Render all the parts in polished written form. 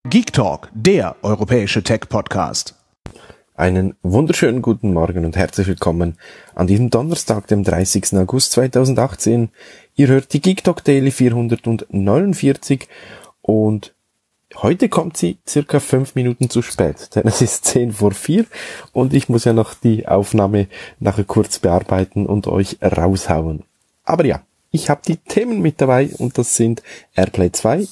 Geek Talk, der europäische Tech-Podcast. Einen wunderschönen guten Morgen und herzlich willkommen an diesem Donnerstag, dem 30. August 2018. Ihr hört die Geek Talk Daily 449 und heute kommt sie circa 5 Minuten zu spät, denn es ist 10 vor 4 und ich muss ja noch die Aufnahme nachher kurz bearbeiten und euch raushauen. Aber ja, ich habe die Themen mit dabei und das sind AirPlay 2,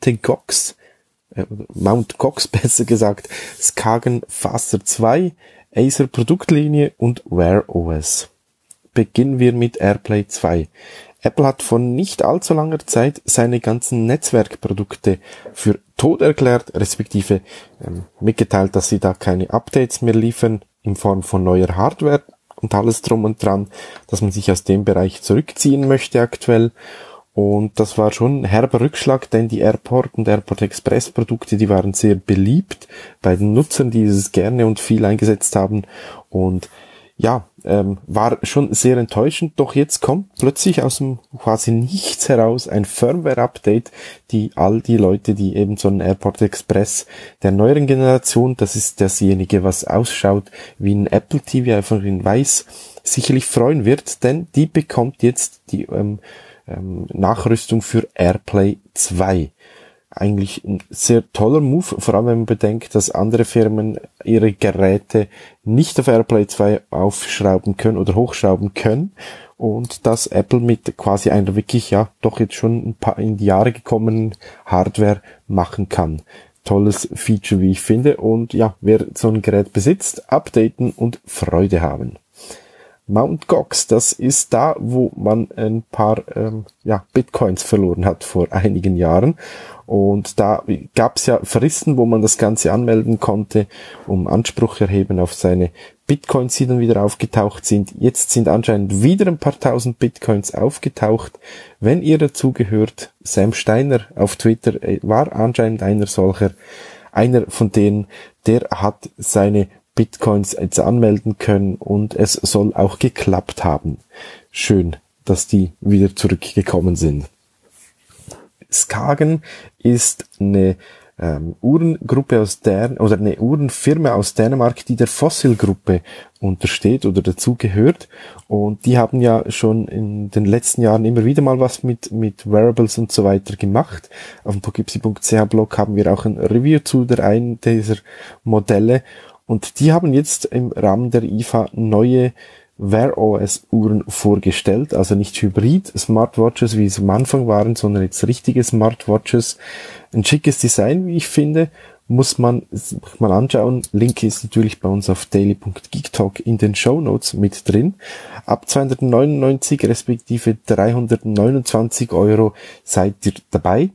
Mount Gox besser gesagt, Skagen Faster 2, Acer Produktlinie und Wear OS. Beginnen wir mit AirPlay 2. Apple hat vor nicht allzu langer Zeit seine ganzen Netzwerkprodukte für tot erklärt, respektive mitgeteilt, dass sie da keine Updates mehr liefern in Form von neuer Hardware und alles drum und dran, dass man sich aus dem Bereich zurückziehen möchte aktuell. Und das war schon ein herber Rückschlag, denn die AirPort und AirPort Express Produkte, die waren sehr beliebt bei den Nutzern, die es gerne und viel eingesetzt haben. Und ja, war schon sehr enttäuschend. Doch jetzt kommt plötzlich aus dem quasi nichts heraus ein Firmware-Update, die all die Leute, die eben so einen AirPort Express der neueren Generation, das ist dasjenige, was ausschaut wie ein Apple TV, einfach in weiß, sicherlich freuen wird, denn die bekommt jetzt die Nachrüstung für AirPlay 2. Eigentlich ein sehr toller Move, vor allem wenn man bedenkt, dass andere Firmen ihre Geräte nicht auf AirPlay 2 aufschrauben können oder hochschrauben können und dass Apple mit quasi einer wirklich, ja, doch jetzt schon ein paar in die Jahre gekommenen Hardware machen kann. Tolles Feature, wie ich finde, und ja, wer so ein Gerät besitzt, updaten und Freude haben. Mount Gox, das ist da, wo man ein paar Bitcoins verloren hat vor einigen Jahren. Und da gab's ja Fristen, wo man das Ganze anmelden konnte, um Anspruch erheben auf seine Bitcoins, die dann wieder aufgetaucht sind. Jetzt sind anscheinend wieder ein paar tausend Bitcoins aufgetaucht. Wenn ihr dazu gehört, Sam Steiner auf Twitter war anscheinend einer von denen, der hat seine Bitcoins jetzt anmelden können und es soll auch geklappt haben. Schön, dass die wieder zurückgekommen sind. Skagen ist eine Uhrengruppe eine Uhrenfirma aus Dänemark, die der Fossil-Gruppe untersteht oder dazugehört. Und die haben ja schon in den letzten Jahren immer wieder mal was mit Wearables und so weiter gemacht. Auf dem poughkeepsie.ch-Blog haben wir auch ein Review zu einen dieser Modelle. Und die haben jetzt im Rahmen der IFA neue Wear OS Uhren vorgestellt, also nicht Hybrid-Smartwatches, wie es am Anfang waren, sondern jetzt richtige Smartwatches. Ein schickes Design, wie ich finde, muss man sich mal anschauen. Link ist natürlich bei uns auf daily.geektalk in den Shownotes mit drin. Ab 299 respektive 329 € seid ihr dabei.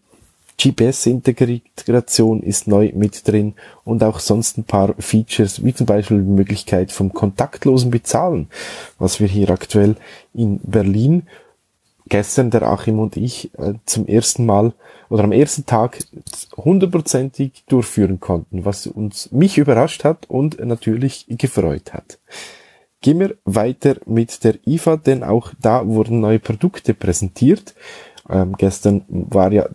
GPS-Integration ist neu mit drin und auch sonst ein paar Features, wie zum Beispiel die Möglichkeit vom kontaktlosen Bezahlen, was wir hier aktuell in Berlin gestern der Achim und ich zum ersten Mal oder am ersten Tag 100%ig durchführen konnten, was mich überrascht hat und natürlich gefreut hat. Gehen wir weiter mit der IFA, denn auch da wurden neue Produkte präsentiert. Gestern war ja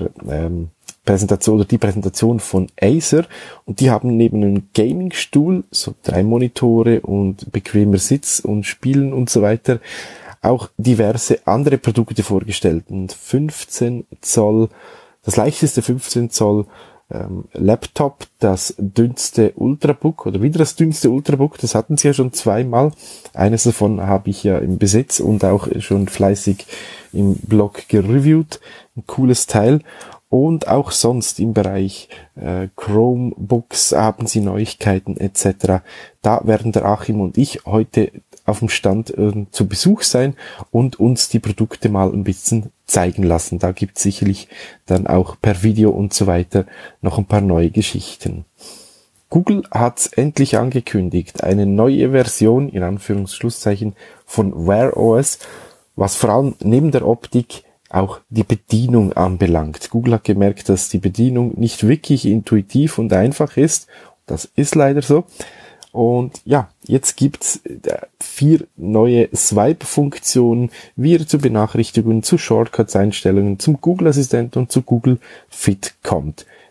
die Präsentation von Acer und die haben neben einem Gaming-Stuhl, so 3 Monitore und bequemer Sitz und Spielen und so weiter, auch diverse andere Produkte vorgestellt. Und 15 Zoll, das leichteste 15 Zoll Laptop, das dünnste Ultrabook oder wieder das dünnste Ultrabook, das hatten sie ja schon zweimal. Eines davon habe ich ja im Besitz und auch schon fleißig im Blog gereviewt. Ein cooles Teil. Und auch sonst im Bereich Chromebooks haben sie Neuigkeiten etc. Da werden der Achim und ich heute auf dem Stand zu Besuch sein und uns die Produkte mal ein bisschen zeigen lassen. Da gibt es sicherlich dann auch per Video und so weiter noch ein paar neue Geschichten. Google hat endlich angekündigt, eine neue Version, in Anführungsschlusszeichen, von Wear OS, was vor allem neben der Optik auch die Bedienung anbelangt. Google hat gemerkt, dass die Bedienung nicht wirklich intuitiv und einfach ist. Das ist leider so. Und ja, jetzt gibt's 4 neue Swipe-Funktionen, wie ihr zu Benachrichtigungen, zu Shortcuts-Einstellungen, zum Google-Assistent und zu Google Fit kommt.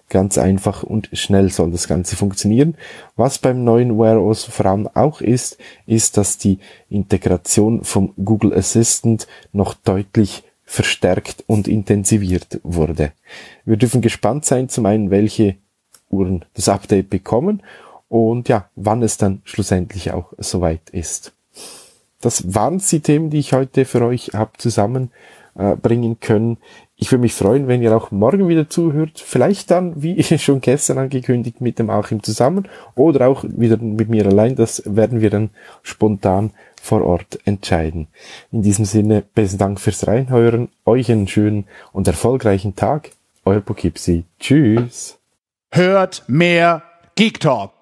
Ganz einfach und schnell soll das Ganze funktionieren. Was beim neuen Wear OS vor allem auch ist, dass die Integration vom Google Assistant noch deutlich verstärkt und intensiviert wurde. Wir dürfen gespannt sein, zum einen, welche Uhren das Update bekommen und ja, wann es dann schlussendlich auch soweit ist. Das waren die Themen, die ich heute für euch habe zusammenbringen können. Ich würde mich freuen, wenn ihr auch morgen wieder zuhört. Vielleicht dann, wie schon gestern angekündigt, mit dem Achim zusammen oder auch wieder mit mir allein. Das werden wir dann spontan vor Ort entscheiden. In diesem Sinne, besten Dank fürs Reinhören. Euch einen schönen und erfolgreichen Tag. Euer Poughkeepsie. Tschüss. Hört mehr Geek Talk.